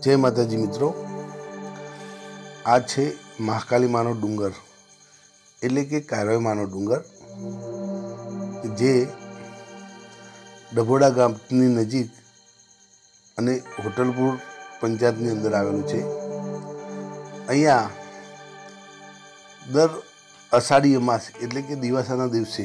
जय माताजी मित्रों, आज है महाकाली मानो डूंगर एटले के कारोय मानो डूंगर जे डभोड़ा गामनी नजीक अने होटलपुर पंचायतनी अंदर आवेलुं छे। अहींया दर अषाढ़ी अमास एटले के दिवासाना दिवसे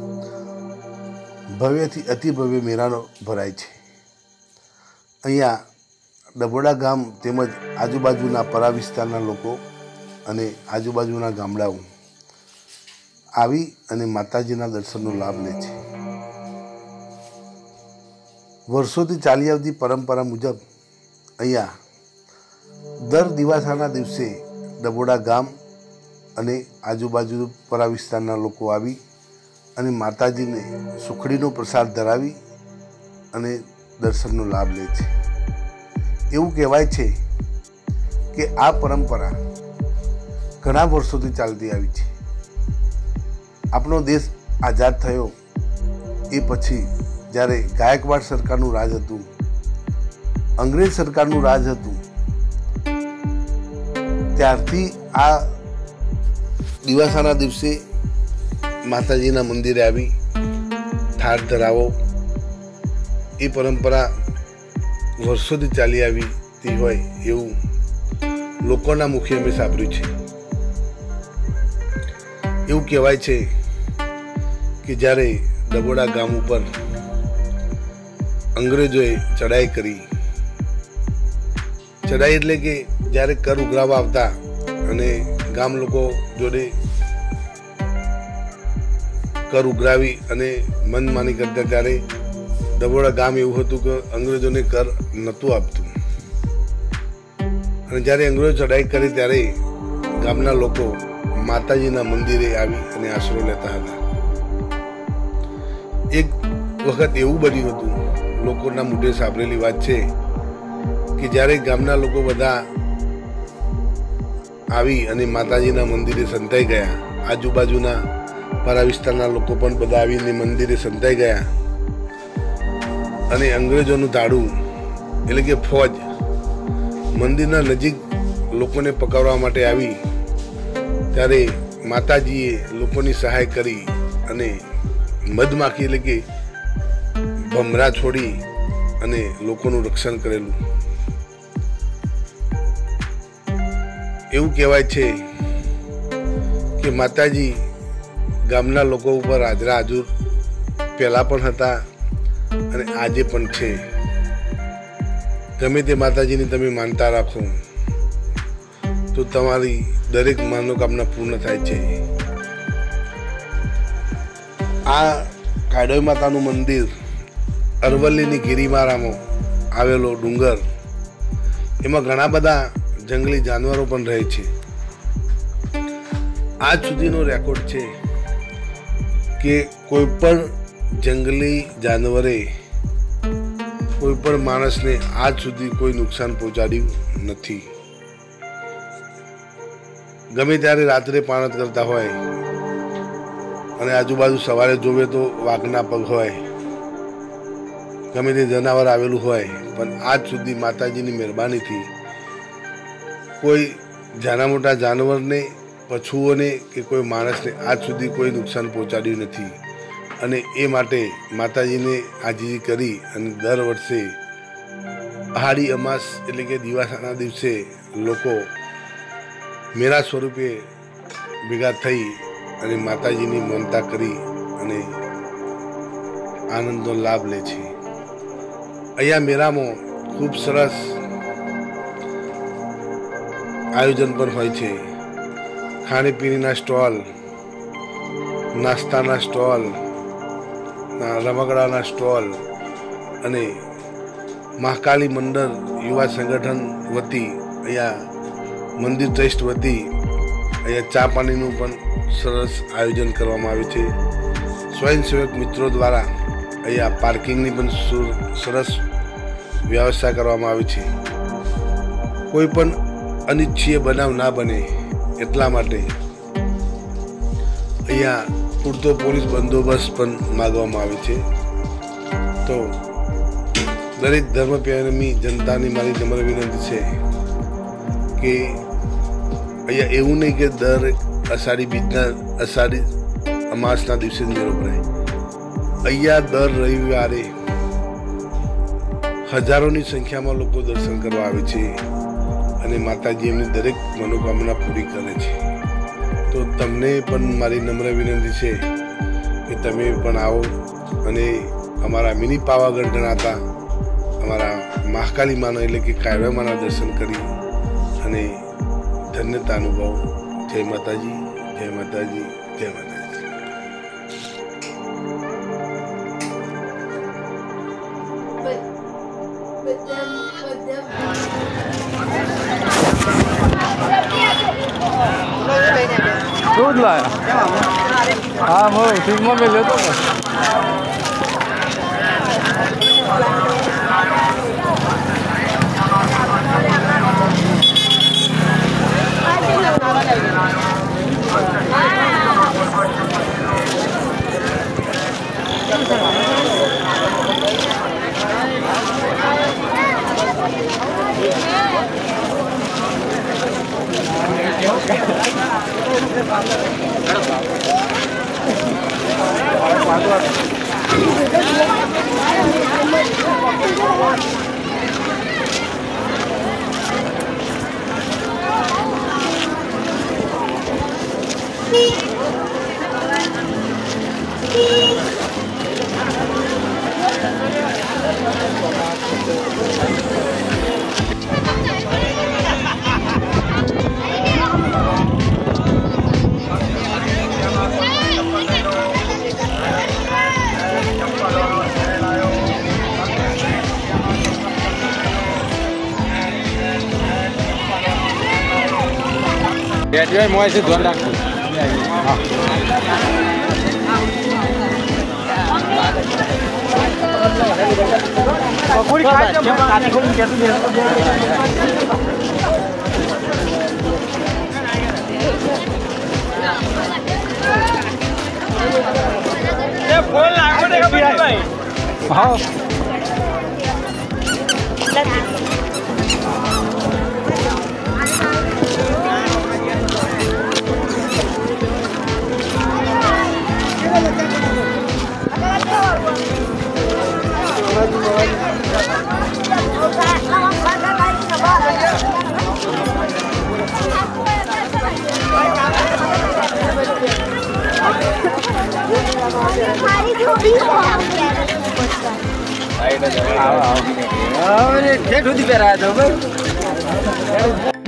भव्यथी अति भव्य मेळानो भराय छे। अहींया डभोड़ा गाम तेमज आजूबाजूना परा विस्ताરના લોકો અને આજુબાજુના ગામડાઓ આવી અને માતાજીના દર્શનનો લાભ લે છે। વર્ષોથી ચાલી આવતી પરંપરા મુજબ અહીંયા દર દિવાસાના દિવસે ડભોડા ગામ અને આજુબાજુ પરા વિસ્તારના લોકો આવી અને માતાજીને સુખડીનો પ્રસાદ ધરાવી અને દર્શનનો લાભ લે છે। એવું કહેવાય છે કે આ પરંપરા ઘણા વર્ષોથી ચાલતી આવી છે। આપણો દેશ આઝાદ થયો એ પછી જ્યારે ગાયકવાડ સરકારનું રાજ હતું, અંગ્રેજ સરકારનું રાજ હતું, ત્યારથી આ દિવાસાના દિવસે માતાજીના મંદિરે આવી થાળ ધરાવો એ પરંપરા વર્ષોથી ચાલી આવી હોય એવું લોકોના મુખે અમે સાંભળ્યું છે। એવું કહેવાય છે કે જ્યારે ડભોડા ગામ ઉપર અંગ્રેજોએ ચડાઈ કરી, ચડાઈ એટલે કે જ્યારે કર ઉઘરાવવા આવતા અને ગામ લોકો જોડે કર ઉઘરાવી અને મનમાની કરતા, ત્યારે ડભોડા ગામ એવું હતું કે અંગ્રેજોને કર નહોતું આપતું અને જ્યારે અંગ્રેજો ચડાઈ કરી ત્યારે ગામના લોકો માતાજીના મંદિરે આવી અને આશરો લેતા હતા। એક વખત એવું બન્યું હતું, લોકોના મોઢે સાંભળેલી વાત છે કે જ્યારે ગામના લોકો બધા આવી અને માતાજીના મંદિરે સંતાઈ ગયા, આજુબાજુના પરા વિસ્તારના લોકો પણ બધા આવીને મંદિરે સંતાઈ ગયા અને અંગ્રેજોનું તાળું એટલે કે ફોજ મંદિરના નજીક લોકોને પકડવા માટે આવી, ત્યારે માતાજીએ લોકોની સહાય કરી અને મધમાખી એટલે કે ભમરા છોડી અને લોકોનું રક્ષણ કરેલું। એવું કહેવાય છે કે માતાજી ગામના લોકો ઉપર હાજરા હાજર પહેલા પણ હતા અને આજે પણ છે। ગમે તે માતાજીની તમે માનતા રાખો તો તમારી દરેક મનોકામના પૂર્ણ થાય છે। આ કાડોઈ માતાનું મંદિર અરવલ્લીની ગિરિમાળામાં આવેલો ડુંગર, એમાં ઘણા બધા જંગલી જાનવરો પણ રહે છે। આજ સુધીનો રેકોર્ડ છે કે કોઈ પણ જંગલી જાનવરે કોઈ પણ માણસને આજ સુધી કોઈ નુકસાન પહોંચાડ્યું નથી। ગમે ત્યારે રાત્રે પાણત કરતા હોય અને આજુબાજુ સવારે જોવે તો વાઘના પગ હોય, ગમે તે જનાવર આવેલું હોય, પણ આજ સુધી માતાજીની મહેરબાનીથી કોઈ નાના મોટા જાનવરને, પશુઓને કે કોઈ માણસને આજ સુધી કોઈ નુકસાન પહોંચાડ્યું નથી। અને એ માટે માતાજીને આજીજી કરી અને દર વર્ષે અષાઢી અમાસ એટલે કે દિવાસાના દિવસે લોકો મેળા સ્વરૂપે ભેગા થઈ અને માતાજીની માનતા કરી અને આનંદનો લાભ લે છે। અહીંયા મેળામાં ખૂબ સરસ આયોજન પણ હોય છે। ખાણીપીણીના સ્ટોલ, નાસ્તાના સ્ટોલ, રમકડાના સ્ટોલ અને મહાકાલી મંડળ યુવા સંગઠન વતી અહીંયા મંદિર ટ્રસ્ટ વતી અહીંયા ચા પાણીનું પણ સરસ આયોજન કરવામાં આવે છે। સ્વયંસેવક મિત્રો દ્વારા અહીંયા પાર્કિંગની પણ સરસ વ્યવસ્થા કરવામાં આવી છે। કોઈ પણ અનિચ્છનીય બનાવ ના બને એટલા માટે અહીંયા પૂરતો પોલીસ બંદોબસ્ત પણ માગવામાં આવે છે। તો દરેક ધર્મપ્રેમી જનતાની મારી નમ્ર વિનંતી છે કે અહીંયા એવું નહીં કે દર અષાઢી અમાસના દિવસે જ મેળો ભરાય. અહીંયા દર રવિવારે હજારોની સંખ્યામાં લોકો દર્શન કરવા આવે છે અને માતાજી એમની દરેક મનોકામના પૂરી કરે છે. તો તમને પણ મારી નમ્ર વિનંતી છે કે તમે પણ આવો અને અમારા મિની પાવાગઢ ગણાતા અમારા મહાકાલી માના એટલે કે કાયવા માના દર્શન કરી અને ધન્યતા અનુભવ. જય માતાજી, જય માતાજી, જય માતાજી. दूध लाया हाँ वो ठीक में ले तो मैं ऐसे ध्यान रखूँ पकौड़ी खाए जब काटी खोल कैसे दे ये फोन लागो देगा भाई हाँ ठेठ होती पे रहा था भाई।